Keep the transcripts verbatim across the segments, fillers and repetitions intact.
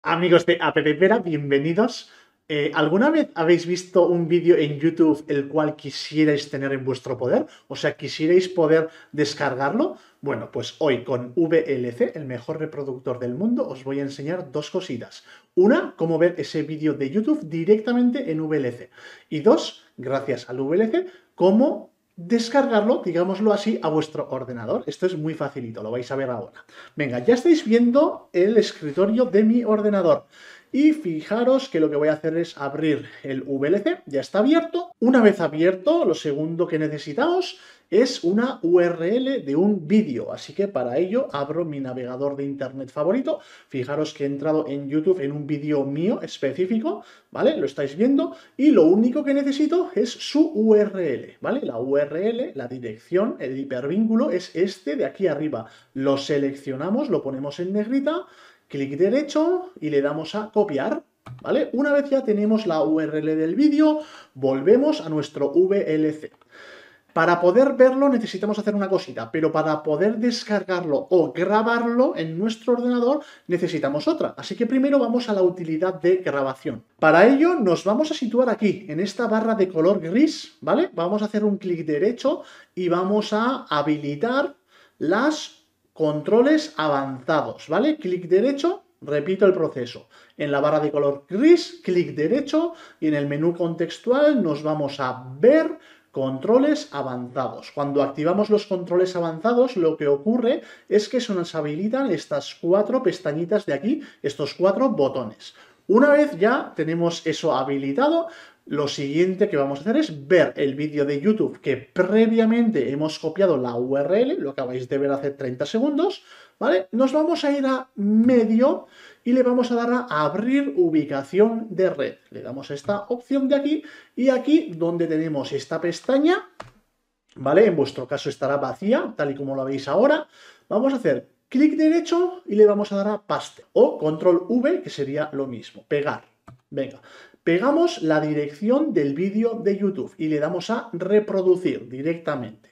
Amigos de AppVera, bienvenidos. Eh, ¿alguna vez habéis visto un vídeo en YouTube el cual quisierais tener en vuestro poder? O sea, quisierais poder descargarlo. Bueno, pues hoy con V L C, el mejor reproductor del mundo, os voy a enseñar dos cositas. Una, cómo ver ese vídeo de YouTube directamente en V L C. Y dos, gracias al V L C, cómo descargarlo, digámoslo así, a vuestro ordenador. Esto es muy facilito, lo vais a ver ahora. Venga, ya estáis viendo el escritorio de mi ordenador. Y fijaros que lo que voy a hacer es abrir el V L C, ya está abierto. Una vez abierto, lo segundo que necesitamos es una U R L de un vídeo, así que para ello abro mi navegador de internet favorito. Fijaros que he entrado en YouTube en un vídeo mío específico, ¿vale? Lo estáis viendo y lo único que necesito es su U R L, ¿vale? La U R L, la dirección, el hipervínculo es este de aquí arriba. Lo seleccionamos, lo ponemos en negrita, clic derecho y le damos a copiar, ¿vale? Una vez ya tenemos la U R L del vídeo, volvemos a nuestro V L C. Para poder verlo necesitamos hacer una cosita, pero para poder descargarlo o grabarlo en nuestro ordenador necesitamos otra. Así que primero vamos a la utilidad de grabación. Para ello nos vamos a situar aquí, en esta barra de color gris, ¿vale? Vamos a hacer un clic derecho y vamos a habilitar las controles avanzados, ¿vale? Clic derecho. Repito el proceso. En la barra de color gris, clic derecho y en el menú contextual nos vamos a ver controles avanzados. Cuando activamos los controles avanzados, lo que ocurre es que se nos habilitan estas cuatro pestañitas de aquí, estos cuatro botones. Una vez ya tenemos eso habilitado, lo siguiente que vamos a hacer es ver el vídeo de YouTube que previamente hemos copiado la U R L, lo acabáis de ver hace treinta segundos, ¿vale? Nos vamos a ir a medio y le vamos a dar a abrir ubicación de red. Le damos a esta opción de aquí y aquí donde tenemos esta pestaña, ¿vale? En vuestro caso estará vacía, tal y como lo veis ahora. Vamos a hacer clic derecho y le vamos a dar a paste o control V, que sería lo mismo, pegar. Venga, pegamos la dirección del vídeo de YouTube y le damos a reproducir directamente.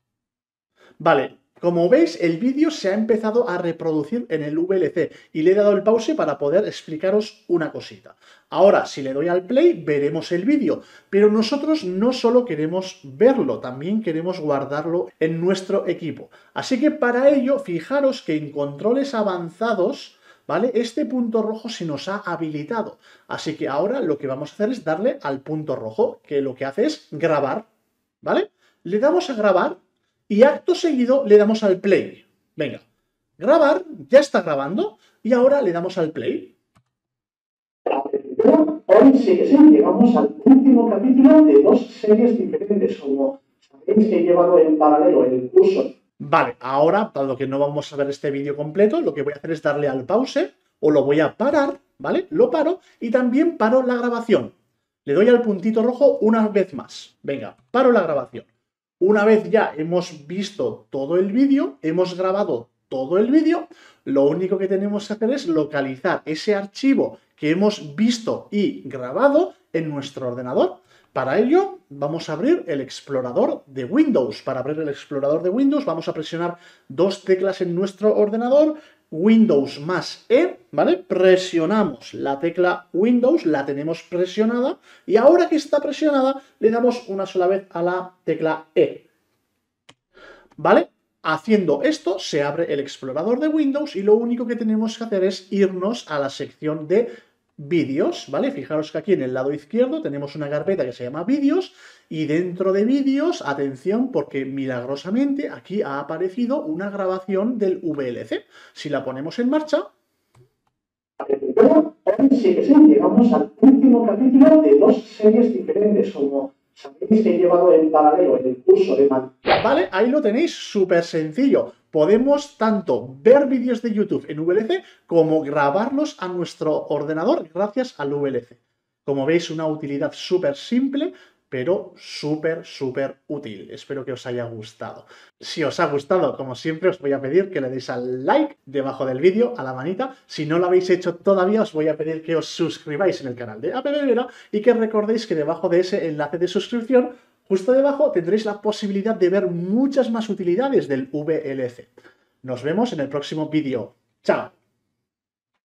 Vale. Como veis, el vídeo se ha empezado a reproducir en el V L C y le he dado el pause para poder explicaros una cosita. Ahora, si le doy al play, veremos el vídeo, pero nosotros no solo queremos verlo, también queremos guardarlo en nuestro equipo. Así que para ello, fijaros que en controles avanzados, ¿vale? Este punto rojo se nos ha habilitado. Así que ahora lo que vamos a hacer es darle al punto rojo, que lo que hace es grabar, ¿vale? Le damos a grabar. Y acto seguido le damos al play. Venga, grabar, ya está grabando y ahora le damos al play. Hoy sí que sí, llegamos al último capítulo de dos series diferentes, como sabéis que he llevado en paralelo el curso. Vale, ahora, dado que no vamos a ver este vídeo completo, lo que voy a hacer es darle al pause o lo voy a parar, ¿vale? Lo paro y también paro la grabación. Le doy al puntito rojo una vez más. Venga, paro la grabación. Una vez ya hemos visto todo el vídeo, hemos grabado todo el vídeo, lo único que tenemos que hacer es localizar ese archivo que hemos visto y grabado en nuestro ordenador. Para ello, vamos a abrir el explorador de Windows. Para abrir el explorador de Windows vamos a presionar dos teclas en nuestro ordenador, Windows más E, ¿vale? Presionamos la tecla Windows, la tenemos presionada y ahora que está presionada le damos una sola vez a la tecla E, ¿vale? Haciendo esto se abre el explorador de Windows y lo único que tenemos que hacer es irnos a la sección de vídeos, ¿vale? Fijaros que aquí en el lado izquierdo tenemos una carpeta que se llama vídeos y dentro de vídeos, atención, porque milagrosamente aquí ha aparecido una grabación del V L C. Si la ponemos en marcha... Hoy sí que sí, llegamos al último capítulo de dos series diferentes, como sabéis que he llevado en paralelo en el curso de... Vale, ahí lo tenéis, súper sencillo. Podemos tanto ver vídeos de YouTube en V L C como grabarlos a nuestro ordenador gracias al V L C. Como veis, una utilidad súper simple, pero súper, súper útil. Espero que os haya gustado. Si os ha gustado, como siempre, os voy a pedir que le deis al like debajo del vídeo, a la manita. Si no lo habéis hecho todavía, os voy a pedir que os suscribáis en el canal de AppVera y que recordéis que debajo de ese enlace de suscripción, justo debajo tendréis la posibilidad de ver muchas más utilidades del V L C. Nos vemos en el próximo vídeo. ¡Chao!